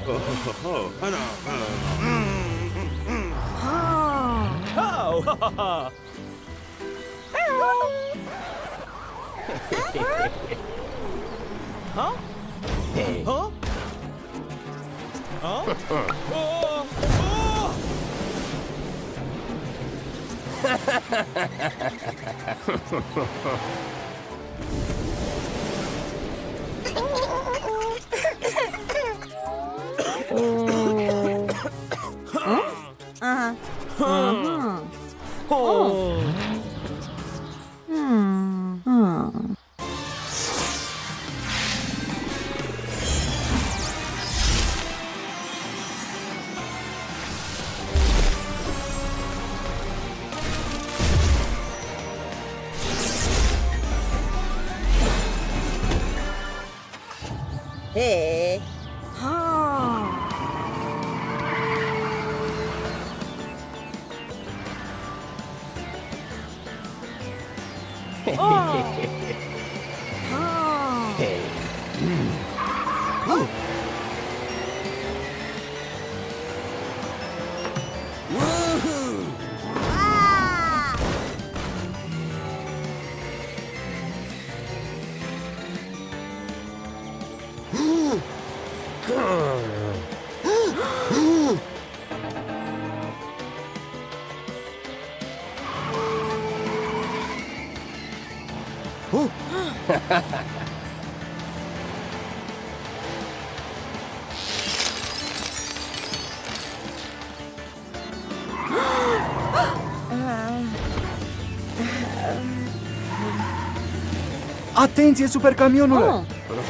Hey. Atenție, supercamionule!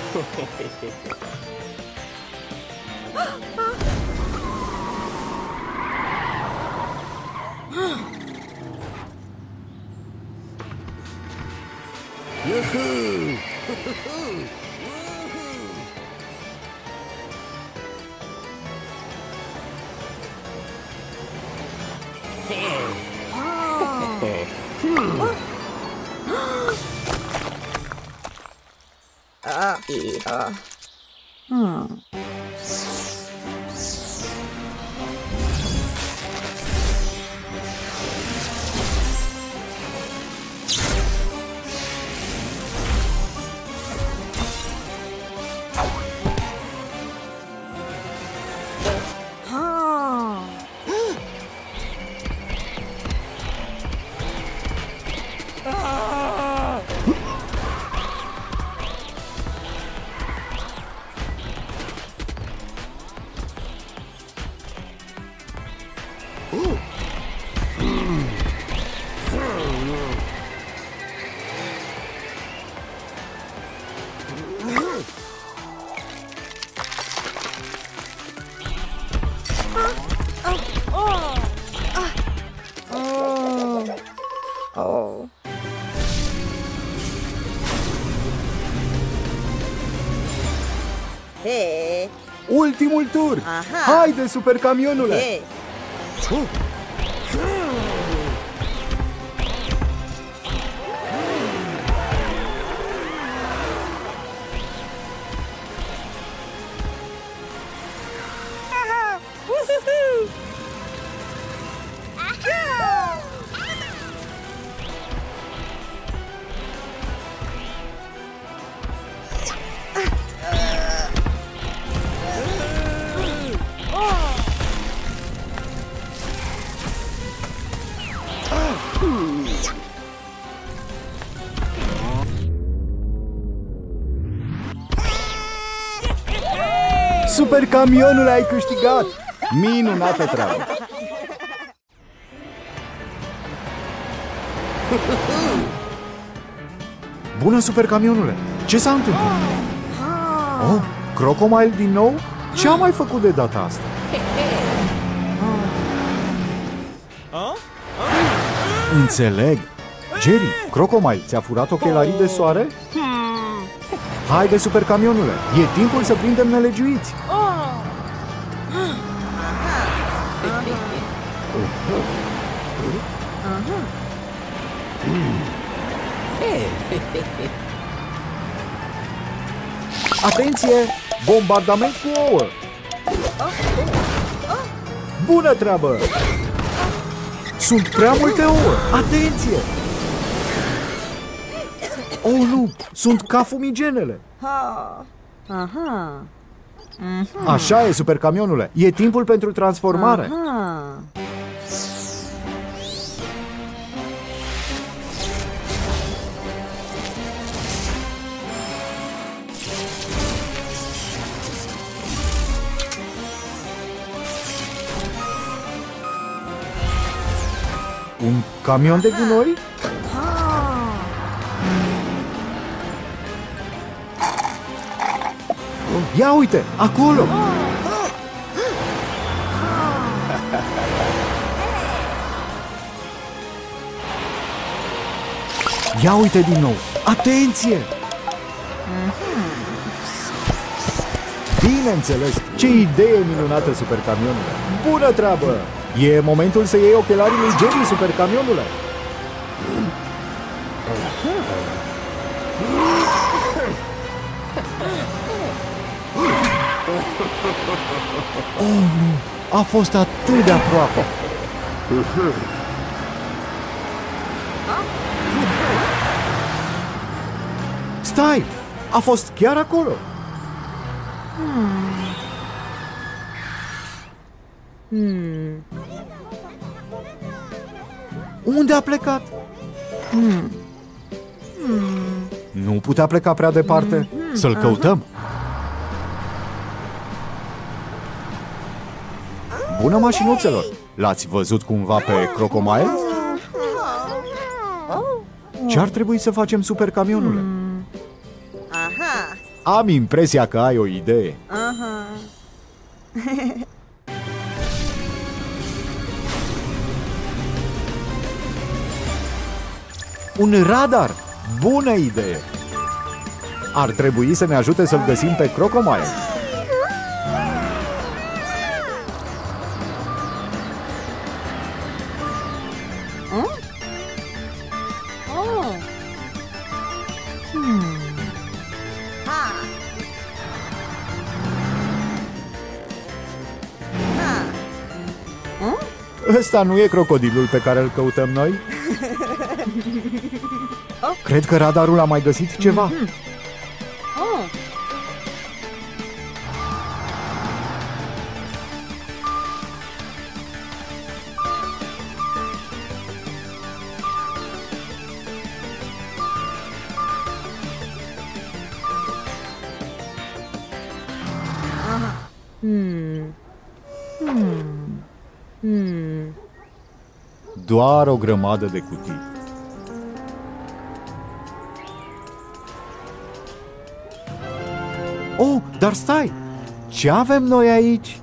Hey. Ultimul tur! Aha. Haide, supercamionule! Hey. Supercamionule, ai câștigat! Minunată treabă! Bună, supercamionule! Ce s-a întâmplat? Oh, Crocomile din nou? Ce a mai făcut de data asta? Înțeleg! Jerry, Crocomile, ți-a furat ochelarii de soare? Haide, supercamionule! E timpul să prindem nelegiuiți! Atenție! Bombardament cu ouă! Bună treabă! Sunt prea multe ouă! Atenție! Oh, nu! Sunt ca fumigenele! Aha. Așa e, supercamionule! E timpul pentru transformare! Aha. Un camion de gunoi? Ia uite, acolo! Ia uite din nou! Atenție! Bineînțeles! Ce idee minunată, supercamionule! Bună treabă! E momentul să iei ochelarii lui Jerry, supercamionule! Oh, nu! A fost atât de aproape! Stai! A fost chiar acolo! Unde a plecat? Nu putea pleca prea departe. Să-l căutăm. Bună, mașinuțelor! L-ați văzut cumva pe Crocomile? Ce ar trebui să facem, supercamionule? Aha. Am impresia că ai o idee. Aha. Un radar! Bună idee! Ar trebui să ne ajute să-l găsim pe Crocomile. Ăsta nu e crocodilul pe care îl căutăm noi? Cred că radarul a mai găsit ceva. Doar o grămadă de cutii. Oh, dar stai! Ce avem noi aici?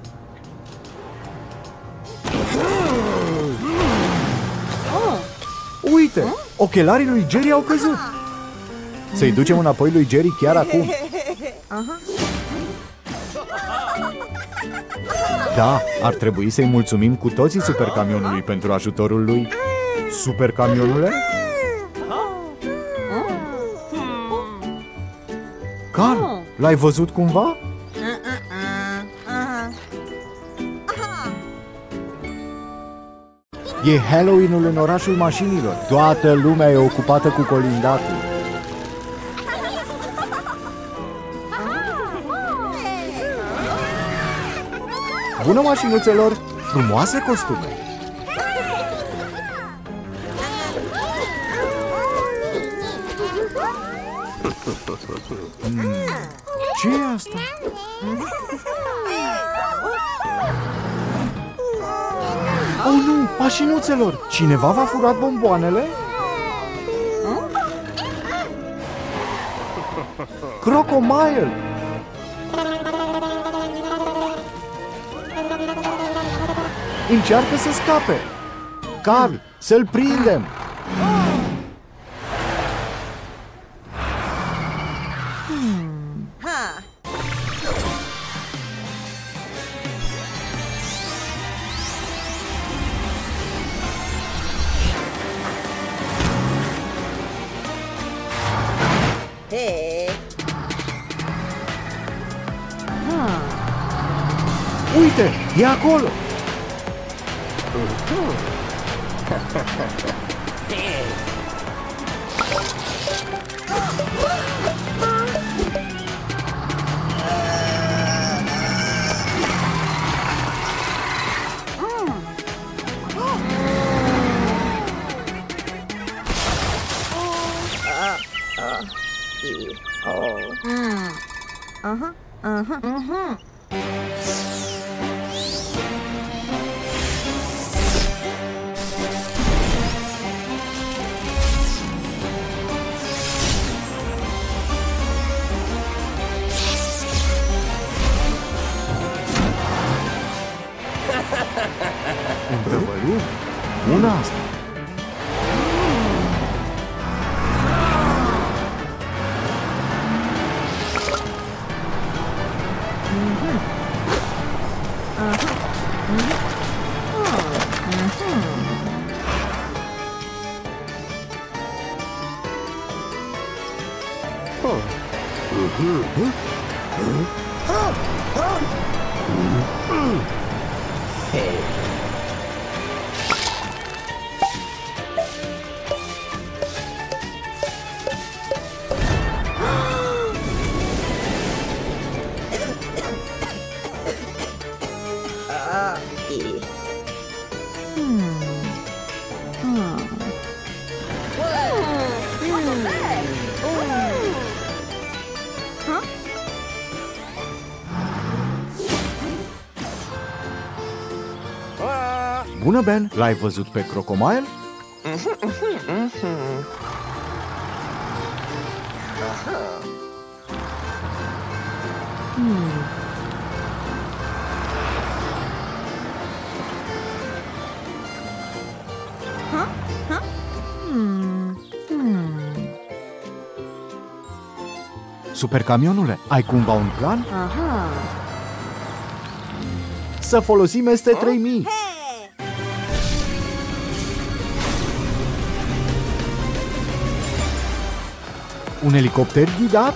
Uite! Ochelarii lui Jerry au căzut! Să-i ducem înapoi lui Jerry chiar acum. Da, ar trebui să-i mulțumim cu toții supercamionului pentru ajutorul lui. Supercamionule? Carl, l-ai văzut cumva? E Halloween-ul în orașul mașinilor. Toată lumea e ocupată cu colindatul. Bună, mașinuțelor! Frumoase costume! Ce e asta? Oh, nu! Mașinuțelor! Cineva v-a furat bomboanele? Crocomile! Încearcă să scape! Carl, să-l prindem! Hey. Uite, e acolo! Întrebări? Bună asta! Bună, Ben! L-ai văzut pe Crocomile? Supercamionule, ai cumva un plan? Aha. Să folosim ST-3000! Un elicopter ghidat?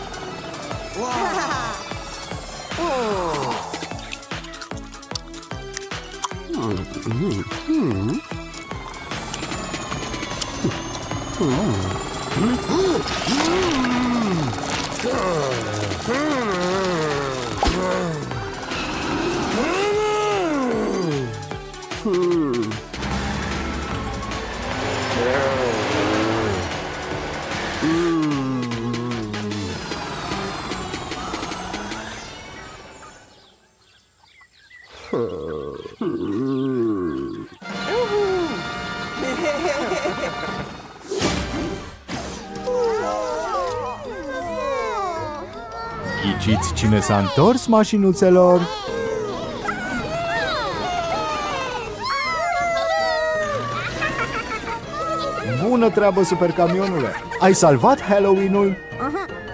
Ghiciți cine s-a întors, mașinuțelor? Bună treabă, Supercamionule! Ai salvat Halloween-ul? Aha.